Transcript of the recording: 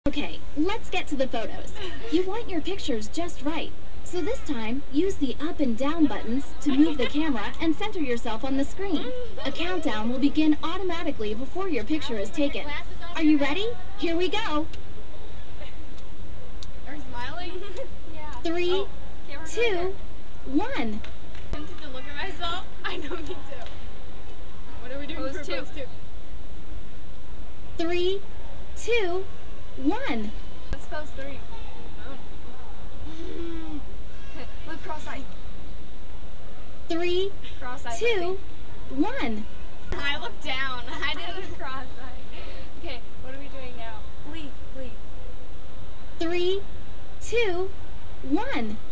Okay, let's get to the photos. You want your pictures just right. So this time, use the up and down buttons to move the camera and center yourself on the screen. A countdown will begin automatically before your picture is taken. Are you ready? Here we go. Are you smiling? Yeah. 3, 2, 1. I'm tempted to look at myself. I know, me too. What are we doing for pose 2? 3, 2, 1. Let's pose 3. Look cross-eyed. 3, 2, 1. I looked down. I didn't cross-eyed. Okay, what are we doing now? Bleep, bleep. 3, 2, 1.